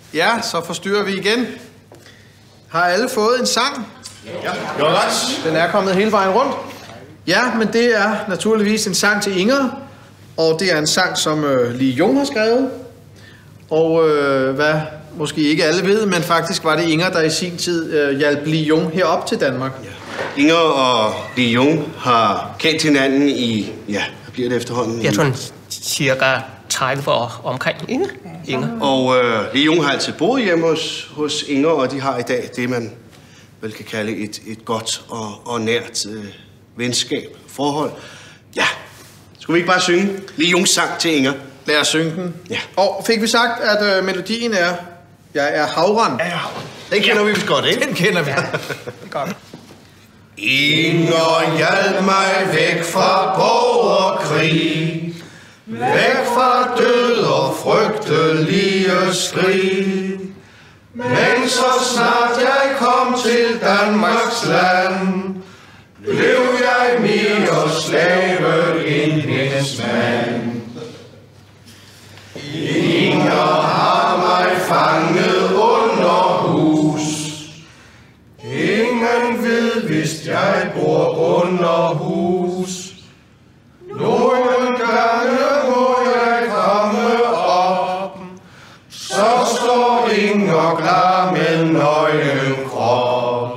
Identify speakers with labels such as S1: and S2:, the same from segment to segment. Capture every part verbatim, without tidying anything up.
S1: Ja, så forstyrrer vi igen. Har alle fået en sang?
S2: Ja, jo ret.
S1: Den er kommet hele vejen rundt. Ja, men det er naturligvis en sang til Inger. Og det er en sang, som øh, Lee Jung har skrevet. Og øh, hvad måske ikke alle ved, men faktisk var det Inger, der i sin tid øh, hjalp Lee Jung herop til Danmark.
S2: Ja. Inger og Lee Jung har kendt hinanden i, ja, hvad bliver det efterhånden?
S3: Jeg tror, cirka tredive år omkring Inger. Inger.
S2: Og øh, Lee Jung har altid boet hjemme hos, hos Inger, og de har i dag det, man vel kan kalde et, et godt og, og nært øh, venskab, forhold. Ja, skulle vi ikke bare synge Lee Jungs sang til Inger?
S1: Lad os synge den.
S2: Ja.
S1: Og fik vi sagt, at øh, melodien er Jeg er havren.
S2: Ja, den kender ja. vi vist godt, ikke?
S1: Den kender vi.
S3: Ja, det gør vi.
S4: Inger hjalp mig væk fra borgerkrig, væk fra død og frygtelige skrig. Men så snart jeg kom til Danmarks land, blev jeg mere slave end hendes mand. Inger har mig fanget under hus. Ingen ved, hvis jeg bor under hus. Nogle gange må jeg komme op, så står Inger klar med nøgen krop.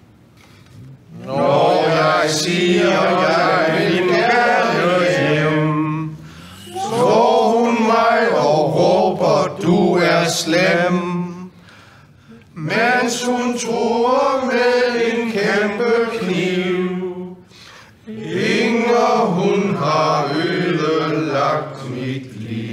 S4: Når jeg siger, jeg vil gerne hjem, slår hun mig og råber, du er slem. Mens hun truer med en kæmpe kniv. Inger, hun har ødelagt mit liv.